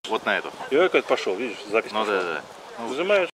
Вот на эту. И как пошел, видишь, запись. Ну да, да. Нажимаешь.